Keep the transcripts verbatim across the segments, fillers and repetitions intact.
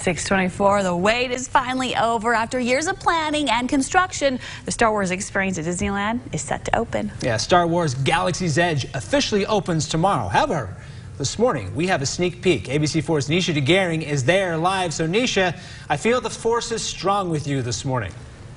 six twenty-four, the wait is finally over. After years of planning and construction, the Star Wars experience at Disneyland is set to open. Yeah, Star Wars Galaxy's Edge officially opens tomorrow. However, this morning we have a sneak peek. A B C four's Nisha DeGaring is there live. So Nisha, I feel the force is strong with you this morning.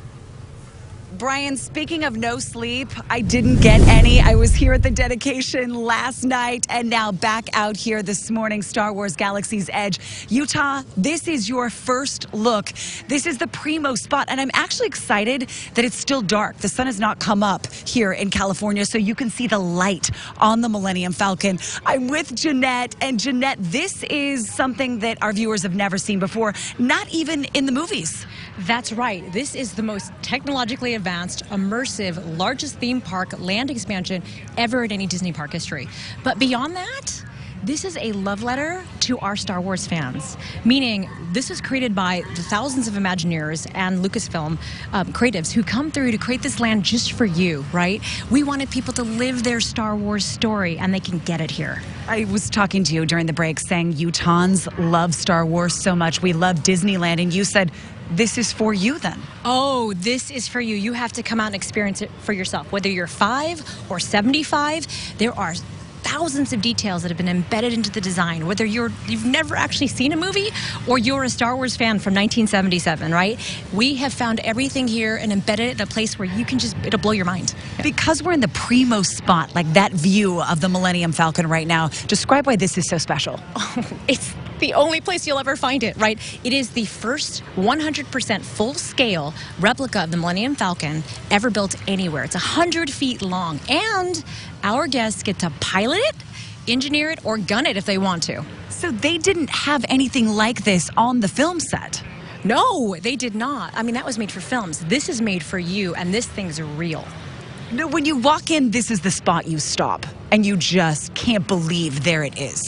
Brian, speaking of no sleep, I didn't get any. I was here at the dedication last night and now back out here this morning, Star Wars Galaxy's Edge. Utah, this is your first look. This is the primo spot, and I'm actually excited that it's still dark. The sun has not come up here in California, so you can see the light on the Millennium Falcon. I'm with Jeanette, and Jeanette, this is something that our viewers have never seen before, not even in the movies. That's right. This is the most technologically advanced, immersive, largest theme park land expansion ever in any Disney park history. But beyond that, this is a love letter to our Star Wars fans, meaning this was created by the thousands of Imagineers and Lucasfilm um, creatives who come through to create this land just for you, right? We wanted people to live their Star Wars story, and they can get it here. I was talking to you during the break saying Utahns love Star Wars so much. We love Disneyland, and you said, this is for you then. Oh, this is for you. You have to come out and experience it for yourself. Whether you're five or seventy-five, there are thousands of details that have been embedded into the design. Whether you're, you've never actually seen a movie or you're a Star Wars fan from nineteen seventy-seven, right? We have found everything here and embedded it in a place where you can just, it'll blow your mind. Yeah. Because we're in the primo spot, like that view of the Millennium Falcon right now, describe why this is so special. Oh, it's the only place you'll ever find it, right? It is the first one hundred percent full-scale replica of the Millennium Falcon ever built anywhere. It's one hundred feet long, and our guests get to pilot it, engineer it, or gun it if they want to. So they didn't have anything like this on the film set? No, they did not. I mean, that was made for films. This is made for you, and this thing's real. No, when you walk in, this is the spot you stop, and you just can't believe there it is.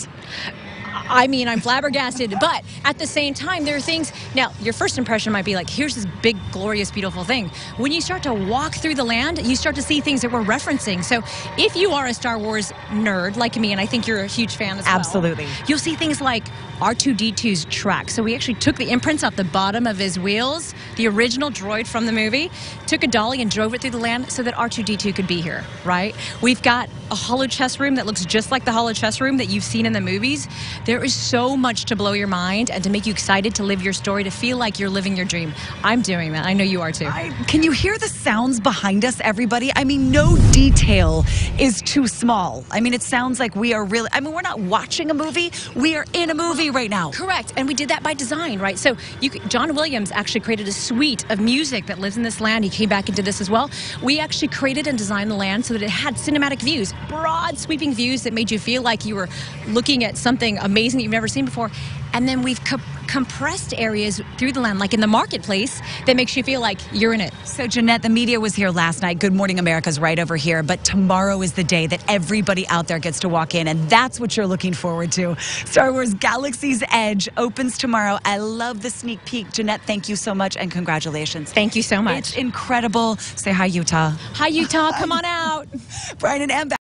I mean, I'm flabbergasted, but at the same time, there are things. Now, your first impression might be like, here's this big, glorious, beautiful thing. When you start to walk through the land, you start to see things that we're referencing. So if you are a Star Wars nerd like me, and I think you're a huge fan as well. Absolutely. You'll see things like R two D two's track. So we actually took the imprints off the bottom of his wheels, the original droid from the movie, took a dolly and drove it through the land so that R two D two could be here, right? We've got a holo chess room that looks just like the holo chess room that you've seen in the movies. There is so much to blow your mind and to make you excited to live your story, to feel like you're living your dream. I'm doing that. I know you are too. I, can you hear the sounds behind us, everybody? I mean, no detail is too small. I mean, it sounds like we are really, I mean, we're not watching a movie. We are in a movie right now. Correct. And we did that by design, right? So you, John Williams actually created a suite of music that lives in this land. He came back and did this as well. We actually created and designed the land so that it had cinematic views, broad sweeping views that made you feel like you were looking at something amazing that you've never seen before. And then we've co compressed areas through the land, like in the marketplace, that makes you feel like you're in it. So, Jeanette, the media was here last night. Good Morning America's right over here. But tomorrow is the day that everybody out there gets to walk in, and that's what you're looking forward to. Star Wars Galaxy's Edge opens tomorrow. I love the sneak peek. Jeanette, thank you so much, and congratulations. Thank you so much. It's incredible. Say hi, Utah. Hi, Utah. Come on out. Brian and Em.